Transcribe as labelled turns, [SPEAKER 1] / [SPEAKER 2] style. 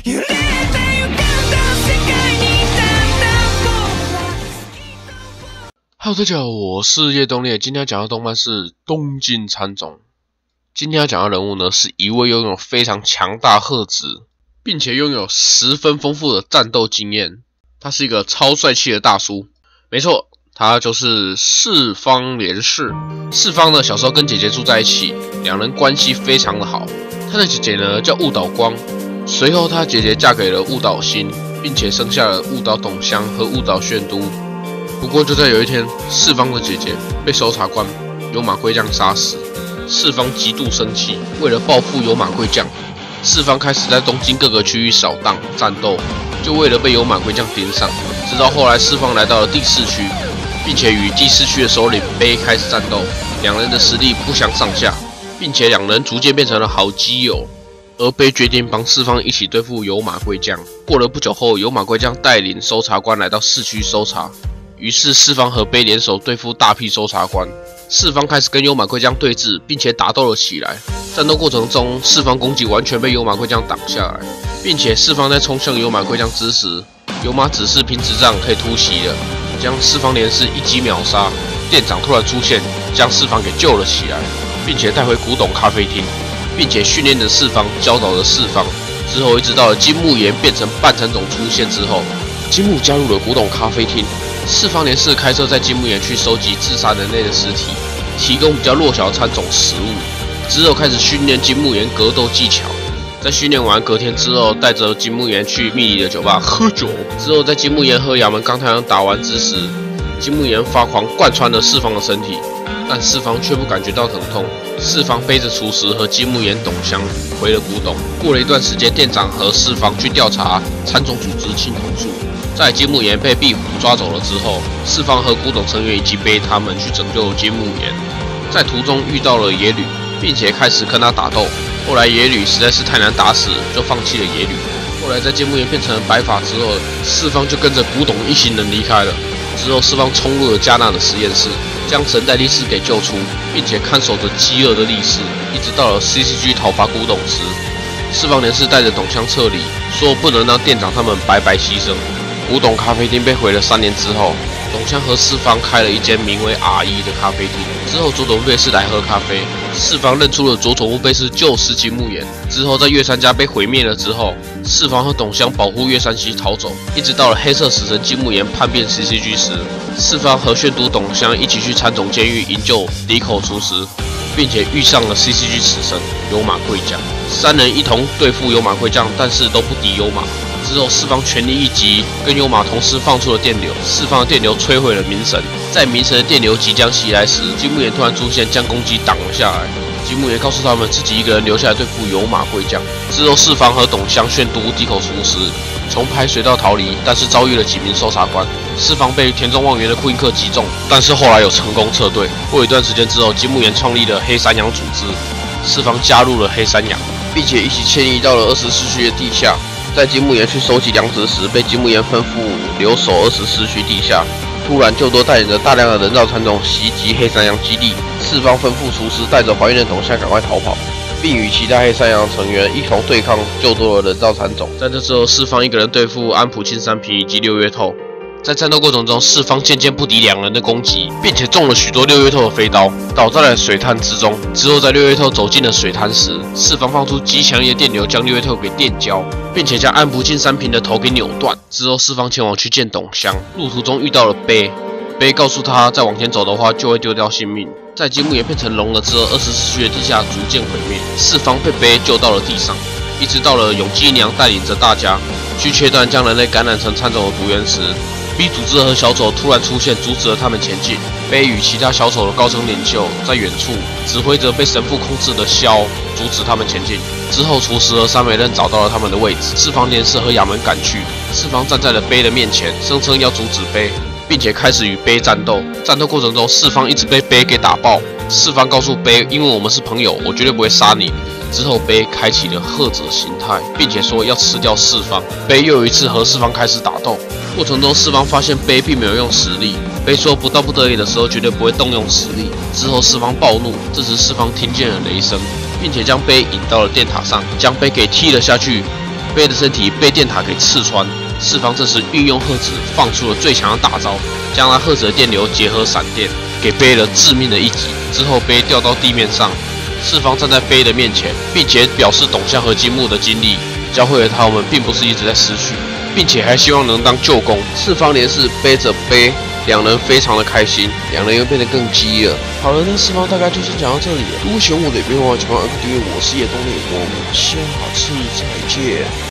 [SPEAKER 1] Hello， 大家好，我是叶东烈。今天要讲的动漫是《东京喰种》。今天要讲的人物呢，是一位拥有非常强大赫质，并且拥有十分丰富的战斗经验。他是一个超帅气的大叔，没错，他就是四方连士。四方呢，小时候跟姐姐住在一起，两人关系非常的好。他的姐姐呢叫雾岛光，随后他姐姐嫁给了雾岛新，并且生下了雾岛董香和雾岛炫都。不过就在有一天，四方的姐姐被搜查官有马贵将杀死，四方极度生气，为了报复有马贵将，四方开始在东京各个区域扫荡战斗，就为了被有马贵将盯上。直到后来，四方来到了第四区，并且与第四区的首领杯开始战斗，两人的实力不相上下，并且两人逐渐变成了好基友。而杯决定帮四方一起对付有马贵将。过了不久后，有马贵将带领搜查官来到市区搜查。于是四方和杯联手对付大批搜查官，四方开始跟有马贵将对峙，并且打斗了起来。战斗过程中，四方攻击完全被有马贵将挡下来，并且四方在冲向有马贵将之时，有马指示平直杖可以突袭了，将四方连士一击秒杀。店长突然出现，将四方给救了起来，并且带回古董咖啡厅，并且训练着四方，教导着四方。之后一直到了金木研变成半成种出现之后，金木加入了古董咖啡厅。四方连士开车在金木研去收集自杀人类的尸体，提供比较弱小的参种食物。之后开始训练金木研格斗技巧。在训练完隔天之后，带着金木研去密里的酒吧喝酒。之后在金木研和衙门刚太阳打完之时，金木研发狂贯穿了四方的身体，但四方却不感觉到疼痛。四方背着厨师和金木研董香回了古董。过了一段时间，店长和四方去调查参种组织青铜树。在金木研被壁虎抓走了之后，四方和古董成员以及杯他们去拯救金木研，在途中遇到了野吕，并且开始跟他打斗。后来野吕实在是太难打死，就放弃了野吕。后来在金木研变成了白发之后，四方就跟着古董一行人离开了。之后四方冲入了加纳的实验室，将神代力士给救出，并且看守着饥饿的力士，一直到了 CCG 讨伐古董时，四方连士带着董香撤离，说不能让店长他们白白牺牲。古董咖啡厅被毁了3年之后，董香和四方开了一间名为 R1 的咖啡厅。之后佐佐木杯是来喝咖啡，四方认出了佐佐木杯是救世金木研。之后在月山家被毁灭了之后，四方和董香保护月山西逃走，一直到了黑色死神金木研叛变 CCG 时，四方和炫都董香一起去参种监狱营救敌口厨师，并且遇上了 CCG 死神有马贵将。三人一同对付有马贵将，但是都不敌有马。之后四方全力一击，跟有马同时放出了电流，四方的电流摧毁了冥神。在冥神的电流即将袭来时，金木研突然出现，将攻击挡了下来。金木研告诉他们自己一个人留下来对付有马贵将。之后四方和董香炫都敌口厨师从排水道逃离，但是遭遇了几名搜查官。四方被田中望元的库印克击中，但是后来有成功撤退。过一段时间之后，金木研创立了黑山羊组织，四方加入了黑山羊，并且一起迁移到了24区的地下。在金木研去收集粮食时，被金木研吩咐留守24区地下。突然，就多带领着大量的人造参种袭击黑山羊基地。四方吩咐厨师带着怀孕的董香赶快逃跑，并与其他黑山羊成员一同对抗救多的人造参种。在这之后，四方一个人对付安普青山平以及六月透。在战斗过程中，四方渐渐不敌两人的攻击，并且中了许多六月透的飞刀，倒在了水潭之中。之后，在六月透走进了水潭时，四方放出极强烈的电流，将六月透给电焦，并且将安普进山平的头给扭断。之后，四方前往去见董香，路途中遇到了杯，杯告诉他，再往前走的话就会丢掉性命。在金木研变成龙了之后，24区的地下逐渐毁灭，四方被杯救到了地上，一直到了永基娘带领着大家去切断将人类感染成参种的毒源时。B 组织和小丑突然出现，阻止了他们前进。杯与其他小丑的高层领袖在远处指挥着被神父控制的枭，阻止他们前进。之后，厨师和三美刃找到了他们的位置，四方连士和衙门赶去。四方站在了杯的面前，声称要阻止杯，并且开始与杯战斗。战斗过程中，四方一直被杯给打爆。四方告诉杯，因为我们是朋友，我绝对不会杀你。之后，杯开启了赫者形态，并且说要吃掉四方。杯又有一次和四方开始打斗。过程中，四方发现杯并没有用实力，杯说不到不得已的时候绝对不会动用实力。之后四方暴怒，这时四方听见了雷声，并且将杯引到了电塔上，将杯给踢了下去。 杯的身体被电塔给刺穿，四方这时运用赫子放出了最强的大招，将那赫子的电流结合闪电，给杯了致命的一击。之后杯掉到地面上，四方站在杯的面前，并且表示董相和金木的精力，教会了他们并不是一直在失去，并且还希望能当旧功。四方连是背着杯，两人非常的开心，两人又变得更激了。好了，那四方大概就先讲到这里了。如果喜欢我的影片的话，请帮我按个订阅。我是叶东烈，我们下次再见。